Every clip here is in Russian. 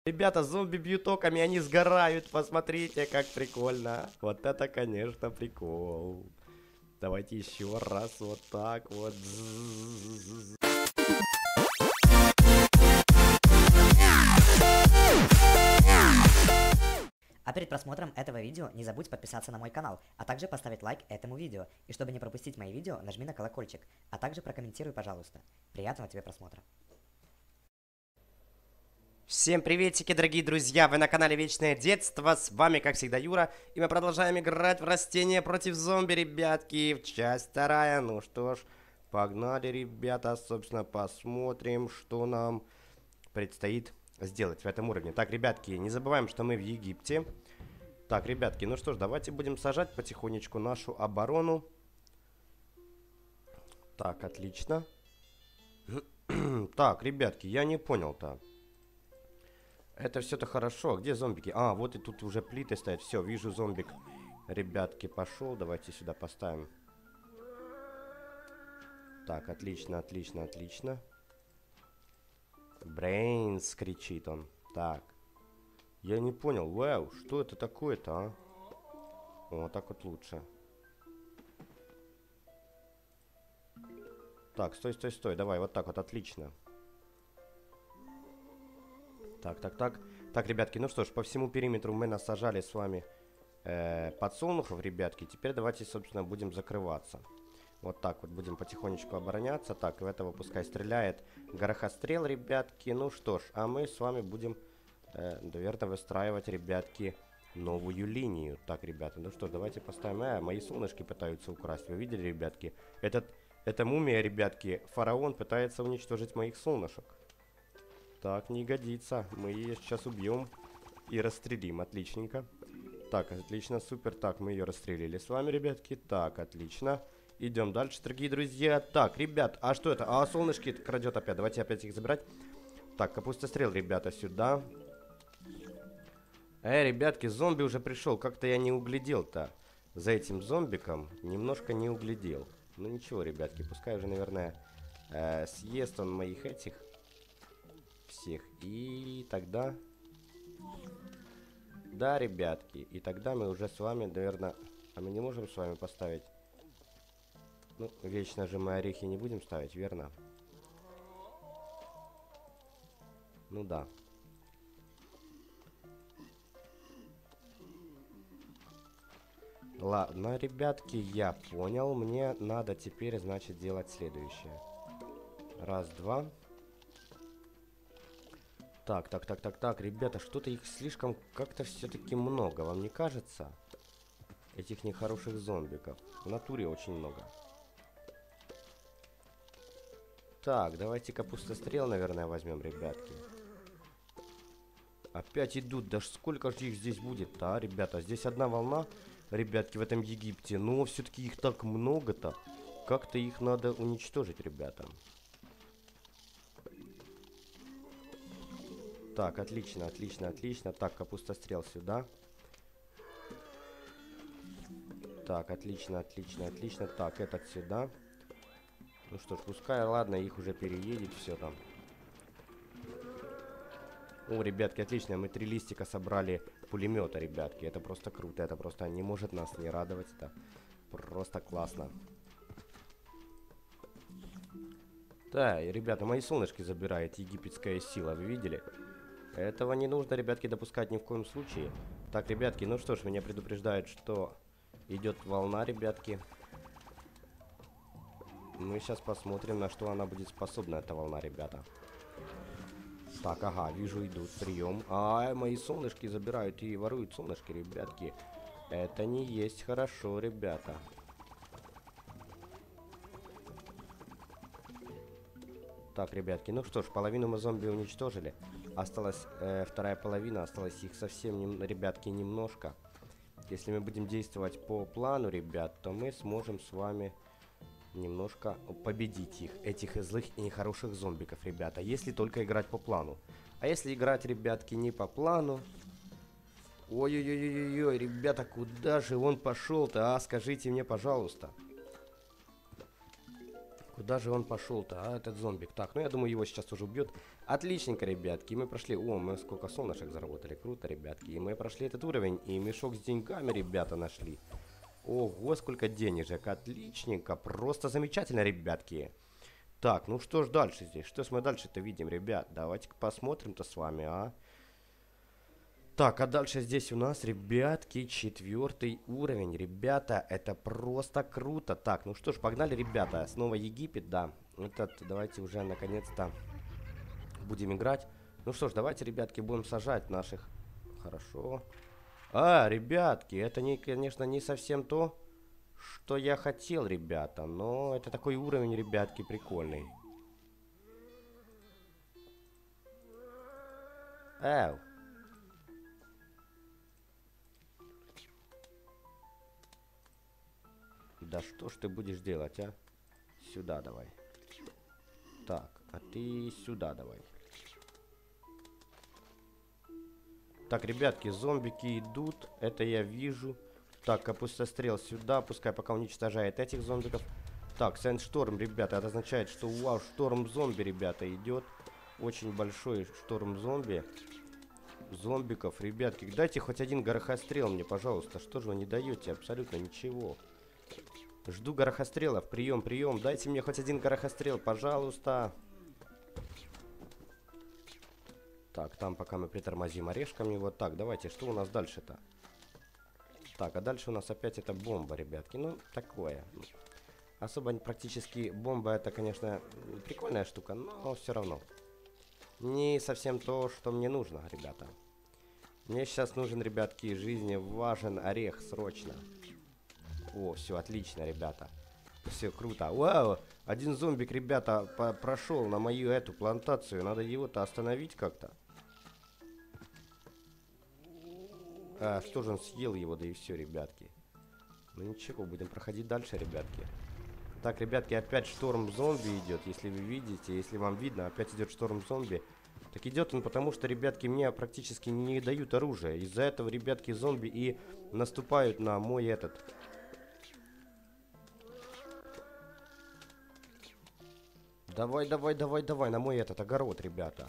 Ребята, зомби бьют токами, они сгорают. Посмотрите, как прикольно. Вот это, конечно, прикол. Давайте еще раз вот так вот. А перед просмотром этого видео не забудь подписаться на мой канал, а также поставить лайк этому видео. И чтобы не пропустить мои видео, нажми на колокольчик, а также прокомментируй, пожалуйста. Приятного тебе просмотра. Всем приветики, дорогие друзья! Вы на канале Вечное Детство. С вами, как всегда, Юра. И мы продолжаем играть в растения против зомби, ребятки. В часть вторая. Ну что ж, погнали, ребята. Собственно, посмотрим, что нам предстоит сделать в этом уровне. Так, ребятки, не забываем, что мы в Египте. Так, ребятки, ну что ж, давайте будем сажать потихонечку нашу оборону. Так, отлично. Так, ребятки, я не понял-то. Это все-то хорошо. Где зомбики? А, вот и тут уже плиты стоят. Все, вижу зомбик. Ребятки, пошел. Давайте сюда поставим. Так, отлично, отлично, отлично. Брейнс, кричит он. Так. Я не понял. Вау, что это такое-то, а? Вот так вот лучше. Так, стой, стой, стой. Давай, вот так вот, отлично. Так, так, так. Так, ребятки, ну что ж, по всему периметру мы насажали с вами подсолнухов, ребятки. Теперь давайте, собственно, будем закрываться. Вот так вот будем потихонечку обороняться. Так, в этого пускай стреляет горохострел, ребятки. Ну что ж, а мы с вами будем, наверное, выстраивать, ребятки, новую линию. Так, ребята, ну что ж, давайте поставим... мои солнышки пытаются украсть. Вы видели, ребятки? Эта мумия, ребятки, фараон пытается уничтожить моих солнышек. Так, не годится. Мы ее сейчас убьем и расстрелим. Отличненько. Так, отлично, супер. Так, мы ее расстрелили с вами, ребятки. Так, отлично. Идем дальше, дорогие друзья. Так, ребят, а что это? А, солнышки крадет опять. Давайте опять их забирать. Так, капустострел, ребята, сюда. Ребятки, зомби уже пришел. Как-то я не углядел-то за этим зомбиком. Немножко не углядел. Ну ничего, ребятки, пускай уже, наверное, съест он моих этих... всех. И тогда... Да, ребятки. И тогда мы уже с вами, наверное... А мы не можем с вами поставить... Ну, вечно же мы орехи не будем ставить, верно? Ну да. Ладно, ребятки, я понял. Мне надо теперь, значит, делать следующее. Раз, два... Так, так, так, так, так, ребята, что-то их слишком как-то все-таки много, вам не кажется? Этих нехороших зомбиков. В натуре очень много. Так, давайте капустострел, наверное, возьмем, ребятки. Опять идут, да сколько же их здесь будет-то, а, ребята? Здесь одна волна, ребятки, в этом Египте, но все-таки их так много-то. Как-то их надо уничтожить, ребята. Так, отлично, отлично, отлично. Так, капустострел сюда. Так, отлично, отлично, отлично. Так, этот сюда. Ну что ж, пускай, ладно, их уже переедет все там. О, ребятки, отлично. Мы 3 листика собрали пулемета, ребятки. Это просто круто. Это просто не может нас не радовать. Это просто классно. Да, и, ребята, мои солнышки забирает египетская сила. Вы видели? Этого не нужно, ребятки, допускать ни в коем случае. Так, ребятки, ну что ж, меня предупреждают, что идет волна, ребятки. Мы сейчас посмотрим, на что она будет способна, эта волна, ребята. Так, ага, вижу, идут, прием. Мои солнышки забирают и воруют солнышки, ребятки. Это не есть хорошо, ребята. Так, ребятки, ну что ж, половину мы зомби уничтожили. Осталась вторая половина, осталось их совсем, ребятки, немножко. Если мы будем действовать по плану, ребят, то мы сможем с вами немножко победить их, этих злых и нехороших зомбиков, ребята. Если только играть по плану. А если играть, ребятки, не по плану... Ой-ой-ой-ой-ой, ребята, куда же он пошел-то, а? Скажите мне, пожалуйста. Куда же он пошел-то, а, этот зомбик? Так, ну я думаю, его сейчас уже убьет. Отличненько, ребятки. И мы прошли... О, мы сколько солнышек заработали. Круто, ребятки. И мы прошли этот уровень. И мешок с деньгами, ребята, нашли. Ого, сколько денежек. Отличненько. Просто замечательно, ребятки. Так, ну что ж дальше здесь? Что ж мы дальше-то видим, ребят? Давайте-ка посмотрим-то с вами, а. Так, а дальше здесь у нас, ребятки, 4-й уровень. Ребята, это просто круто. Так, ну что ж, погнали, ребята. Снова Египет, да. Давайте уже наконец-то будем играть. Ну что ж, давайте, ребятки, будем сажать наших. Хорошо. А, ребятки, это, конечно, не совсем то, что я хотел, ребята. Но это такой уровень, ребятки, прикольный. Эу. Да что ж ты будешь делать, а? Сюда давай. Так, а ты сюда давай. Так, ребятки, зомбики идут. Это я вижу. Так, капустострел сюда. Пускай пока уничтожает этих зомбиков. Так, Сэндшторм, ребята. Это означает, что вау, шторм зомби, ребята, идет. Очень большой шторм зомби. Зомбиков, ребятки. Дайте хоть один горохострел мне, пожалуйста. Что же вы не даете? Абсолютно ничего. Жду горохострелов. Прием, прием. Дайте мне хоть один горохострел, пожалуйста. Так, там пока мы притормозим орешками. Вот так, давайте, что у нас дальше-то? Так, а дальше у нас опять это бомба, ребятки. Ну, такое. Особо практически бомба, это, конечно, прикольная штука, но все равно. Не совсем то, что мне нужно, ребята. Мне сейчас нужен, ребятки, жизни важен орех, срочно. О, все, отлично, ребята. Все, круто. Вау, один зомбик, ребята, прошел на мою эту плантацию. Надо его-то остановить как-то. А, что же он съел его, да и все, ребятки. Ну ничего, будем проходить дальше, ребятки. Так, ребятки, опять шторм зомби идет, если вы видите, если вам видно, опять идет шторм зомби. Так идет он потому, что, ребятки, мне практически не дают оружие. Из-за этого, ребятки, зомби и наступают на мой этот... Давай, давай, давай, давай, на мой этот огород, ребята.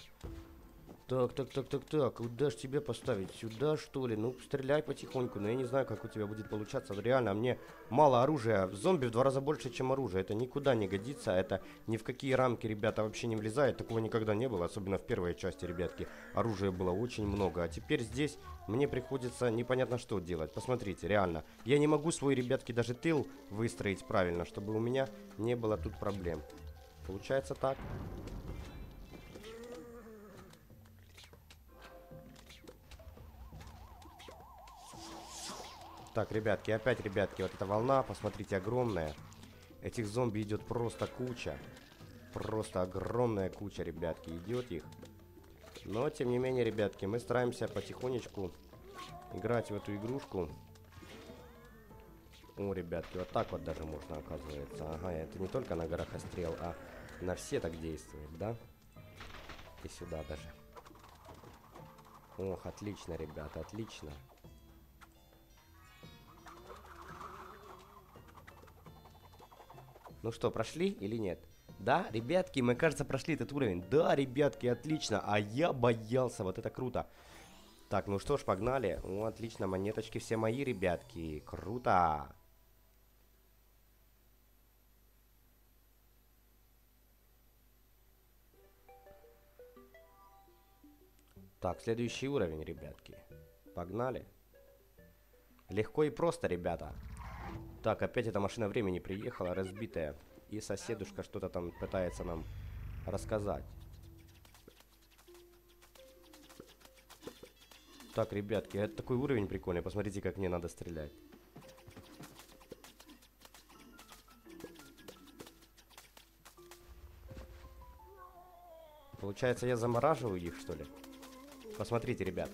Так, куда ж тебе поставить? Сюда, что ли? Ну, стреляй потихоньку, но я не знаю, как у тебя будет получаться. Реально, мне мало оружия. Зомби в 2 раза больше, чем оружие. Это никуда не годится, это ни в какие рамки, ребята, вообще не влезает. Такого никогда не было, особенно в первой части, ребятки. Оружия было очень много, а теперь здесь мне приходится непонятно что делать. Посмотрите, реально. Я не могу свой, ребятки, даже тыл выстроить правильно, чтобы у меня не было тут проблем. Получается так. Так, ребятки, опять, ребятки, вот эта волна, посмотрите, огромная. Этих зомби идет просто куча. Просто огромная куча, ребятки, идет их. Но, тем не менее, ребятки, мы стараемся потихонечку играть в эту игрушку. О, ребятки, вот так вот даже можно, оказывается. Ага, это не только на горохострел, а на все так действует, да? И сюда даже. Ох, отлично, ребята, отлично. Ну что, прошли или нет? Да, ребятки, мы, кажется, прошли этот уровень. Да, ребятки, отлично. А я боялся, вот это круто. Так, ну что ж, погнали. О, отлично, монеточки все мои, ребятки. Круто. Так, следующий уровень, ребятки. Погнали. Легко и просто, ребята. Так, опять эта машина времени приехала, разбитая. И соседушка что-то там пытается нам рассказать. Так, ребятки, это такой уровень прикольный. Посмотрите, как мне надо стрелять. Получается, я замораживаю их, что ли? Посмотрите, ребят.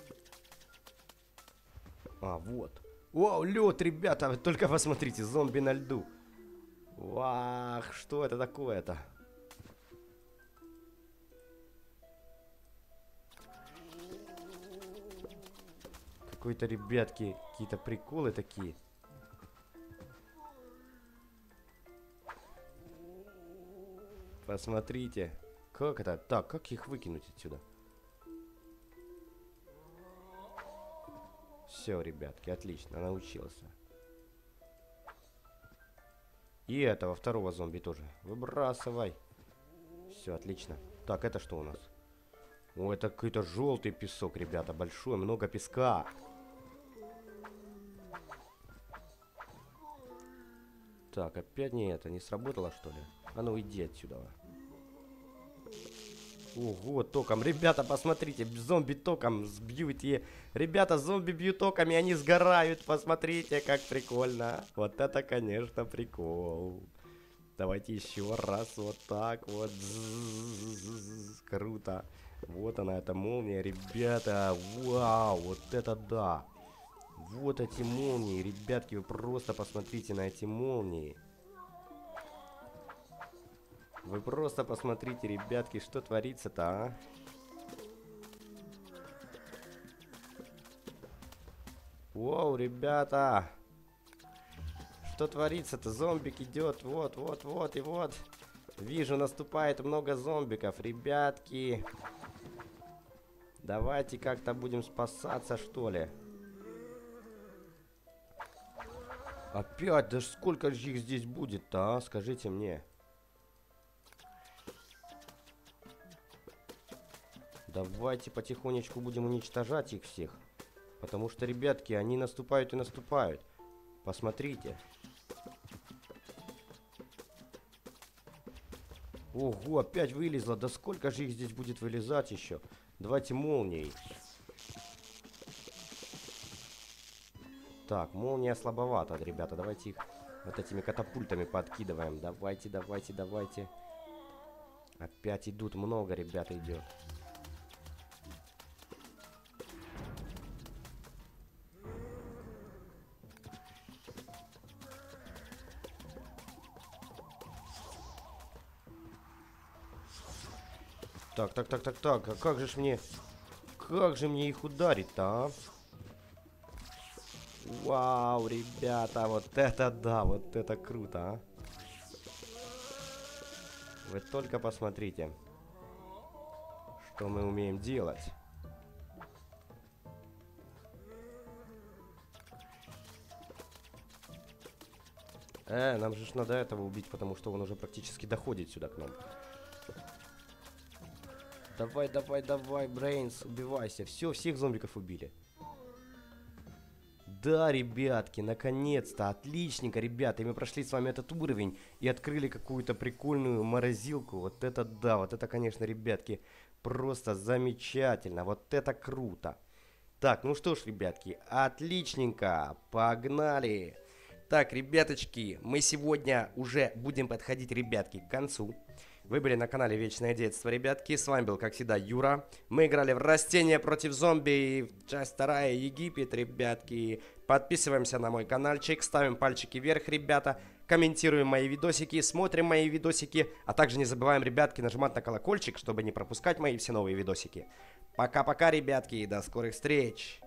А, вот. Вау, лед, ребята, вы только посмотрите, зомби на льду. Вах, что это такое-то? Какой-то, ребятки, какие-то приколы такие. Посмотрите. Как это? Так, как их выкинуть отсюда? Все, ребятки, отлично, научился. И этого второго зомби тоже. Выбрасывай. Все, отлично. Так, это что у нас? О, это какой-то желтый песок, ребята. Большой, много песка. Так, опять не это. Не сработало, что ли? А ну, иди отсюда. Ого, током. Ребята, посмотрите, зомби током сбьют. Ребята, зомби бьют током, и они сгорают. Посмотрите, как прикольно. Вот это, конечно, прикол. Давайте еще раз. Вот так вот. Круто. Вот она, эта молния, ребята. Вау, вот это да. Вот эти молнии, ребятки, вы просто посмотрите на эти молнии. Вы просто посмотрите, ребятки, что творится-то, а? Воу, ребята! Что творится-то? Зомбик идет, вот, вот, вот и вот. Вижу, наступает много зомбиков, ребятки. Давайте как-то будем спасаться, что ли. Опять? Да сколько же их здесь будет-то, а? Скажите мне. Давайте потихонечку будем уничтожать их всех. Потому что, ребятки, они наступают и наступают. Посмотрите. Ого, опять вылезла. Да сколько же их здесь будет вылезать еще? Давайте молнией. Так, молния слабовата, ребята. Давайте их вот этими катапультами подкидываем. Давайте, давайте, давайте. Опять идут много, ребята, идет. Так, так, так, так, так. А как же ж мне... Как же мне их ударить-то, а? Вау, ребята, вот это да, вот это круто, а? Вы только посмотрите, что мы умеем делать. Нам же надо этого убить, потому что он уже практически доходит сюда к нам. Давай, давай, давай, Брейнс, убивайся. Все, всех зомбиков убили. Да, ребятки, наконец-то, отличненько, ребята. И мы прошли с вами этот уровень и открыли какую-то прикольную морозилку. Вот это да, вот это, конечно, ребятки, просто замечательно. Вот это круто. Так, ну что ж, ребятки, отличненько, погнали. Так, ребяточки, мы сегодня уже будем подходить, ребятки, к концу. Вы были на канале Вечное Детство, ребятки. С вами был, как всегда, Юра. Мы играли в Растения против зомби. Часть 2, Египет, ребятки. Подписываемся на мой каналчик. Ставим пальчики вверх, ребята. Комментируем мои видосики. Смотрим мои видосики. А также не забываем, ребятки, нажимать на колокольчик, чтобы не пропускать мои все новые видосики. Пока-пока, ребятки. И до скорых встреч.